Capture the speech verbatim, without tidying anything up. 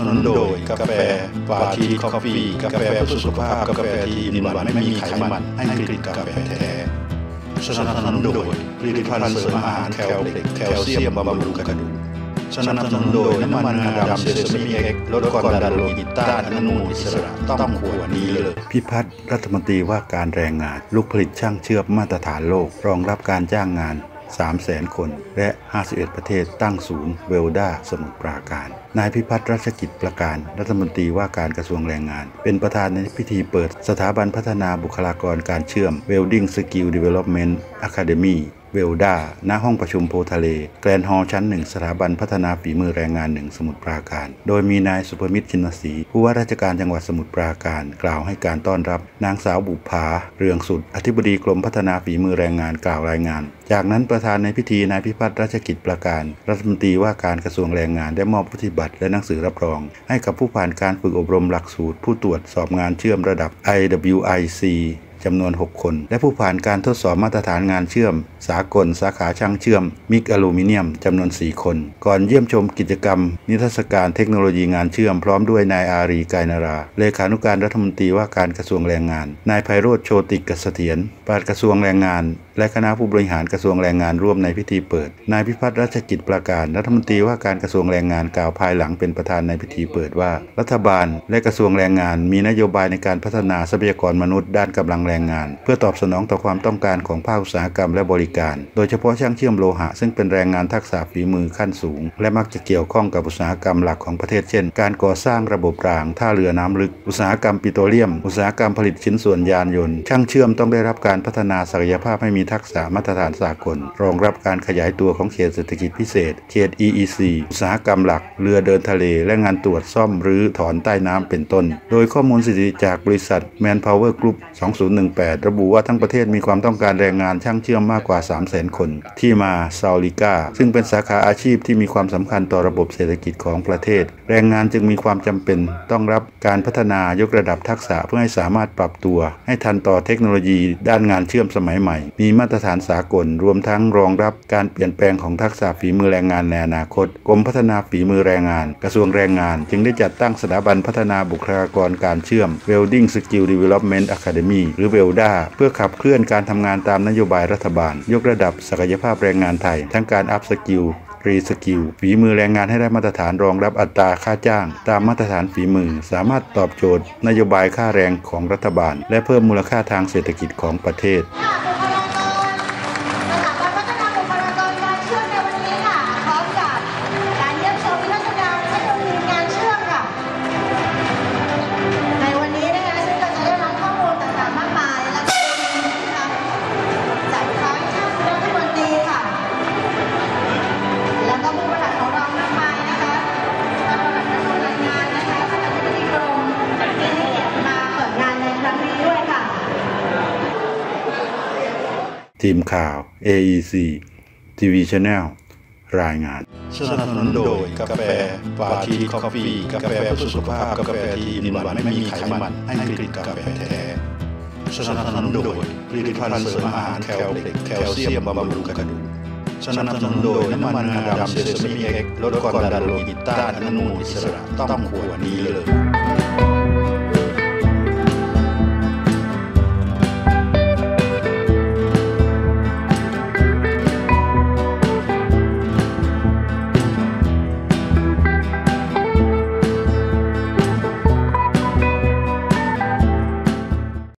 นุนโดยกาแฟปาทีคอฟฟี่กาแฟเพื่อสุขภาพกาแฟที่มีหวานไม่มีไขมันให้กลิ่นกาแฟแท้สนับสนุนโดยผลิตภัณฑ์เสริมอาหารแคลเล็กแคลเซียมบำรุงกระดูกสนับสนุนโดยน้ำมันงาดำเซซามิเอ็กซ์ลดความดันโลหิตต้านอนุมูลอิสระต้องขวดนี้เลยพิพัฒน์รัฐมนตรีว่าการแรงงานลูกผลิตช่างเชื่อมมาตรฐานโลกรองรับการจ้างงานสามแสน คนและห้าสิบเอ็ดประเทศตั้งศูนย์เวลด้าสมุทรปราการนายพิพัฒน์รัชกิจประการรัฐมนตรีว่าการกระทรวงแรงงานเป็นประธานในพิธีเปิดสถาบันพัฒนาบุคลากรการเชื่อม Welding Skill Development Academyเวลด้าณห้องประชุมโพทะเลแกรนด์ฮอลล์ชั้นหนึ่งสถาบันพัฒนาฝีมือแรงงานหนึ่งสมุทรปราการโดยมีนายสุภมิตรชินศรีผู้ว่าราชการจังหวัดสมุทรปราการกล่าวให้การต้อนรับนางสาวบุภาเรืองสุดอธิบดีกรมพัฒนาฝีมือแรงงานกล่าวรายงานจากนั้นประธานในพิธีนายพิพัฒน์รัชกิจประการรัฐมนตรีว่าการกระทรวงแรงงานได้มอบวุฒิบัตรและหนังสือรับรองให้กับผู้ผ่านการฝึกอบรมหลักสูตรผู้ตรวจสอบงานเชื่อมระดับ ไอ ดับเบิลยู ไอ ซี จำนวน หก คนและผู้ผ่านการทดสอบมาตรฐานงานเชื่อมสากลสาขาช่างเชื่อมมิกอลูมิเนียมจำนวน สี่ คนก่อนเยี่ยมชมกิจกรรมนิทรรศการเทคโนโลยีงานเชื่อมพร้อมด้วยนายอารีกายนาราเลขานุการรัฐมนตรีว่าการกระทรวงแรงงานนายไพโรจน์โชติกเสถียรปลัดกระทรวงแรงงานและคณะผู้บริหารกระทรวงแรงงานร่วมในพิธีเปิดนายพิพัฒน์รัชกิจประการรัฐมนตรีว่าการกระทรวงแรงงานกล่าวภายหลังเป็นประธานในพิธีเปิดว่ารัฐบาลและกระทรวงแรงงานมีนโยบายในการพัฒนาทรัพยากรมนุษย์ด้านกำลังแรงงานเพื่อตอบสนองต่อความต้องการของภาคอุตสาหกรรมและบริการโดยเฉพาะช่างเชื่อมโลหะซึ่งเป็นแรงงานทักษะฝีมือขั้นสูงและมักจะเกี่ยวข้องกับอุตสาหกรรมหลักของประเทศเช่นการก่อสร้างระบบรางท่าเรือน้ำลึกอุตสาหกรรมปิโตรเลียมอุตสาหกรรมผลิตชิ้นส่วนยานยนต์ช่างเชื่อมต้องได้รับการพัฒนาศักยภาพให้มีทักษะมาตรฐานสากลรองรับการขยายตัวของเขตเศรษฐกิจพิเศษเขต อี อี ซี อุตสาหกรรมหลักเรือเดินทะเลและงานตรวจซ่อมรื้อถอนใต้น้ำเป็นต้นโดยข้อมูลสถิติจากบริษัท Manpower Group สองพันสิบแปดระบุว่าทั้งประเทศมีความต้องการแรงงานช่างเชื่อมมากกว่า สามแสน คนที่มาซาลิกาซึ่งเป็นสาขาอาชีพที่มีความสำคัญต่อระบบเศรษฐกิจของประเทศแรงงานจึงมีความจำเป็นต้องรับการพัฒนายกระดับทักษะเพื่อให้สามารถปรับตัวให้ทันต่อเทคโนโลยีด้านงานเชื่อมสมัยใหม่มีมาตรฐานสากลรวมทั้งรองรับการเปลี่ยนแปลงของทักษะฝีมือแรงงานในอนาคตกรมพัฒนาฝีมือแรงงานกระทรวงแรงงานจึงได้จัดตั้งสถาบันพัฒนาบุคลากรการเชื่อม Welding Skill Development Academy หรือ เวลด้า เพื่อขับเคลื่อนการทำงานตามนโยบายรัฐบาลยกระดับศักยภาพแรงงานไทยทั้งการอัพสกิลรีสกิลฝีมือแรงงานให้ได้มาตรฐานรองรับอัตราค่าจ้างตามมาตรฐานฝีมือสามารถตอบโจทย์นโยบายค่าแรงของรัฐบาลและเพิ่มมูลค่าทางเศรษฐกิจของประเทศทีมข่าว เอ อี ซี ที วี Channel รายงานสนับสนุนโดยกาแฟปาทีคอฟฟี่กาแฟเพื่อสุขภาพกาแฟที่มีหวานไม่มีไขมันให้กลิ่นกาแฟแท้สนับสนุนโดยผลิตภัณฑ์เสริมอาหารแคลเล็กแคลเซียมบำรุงกระดูกสนับสนุนโดยน้ำมันงาดำเซซามิเอ็กซ์ลดความดันโลหิตต้านอนุมูลอิสระต้องขวดนี้เลย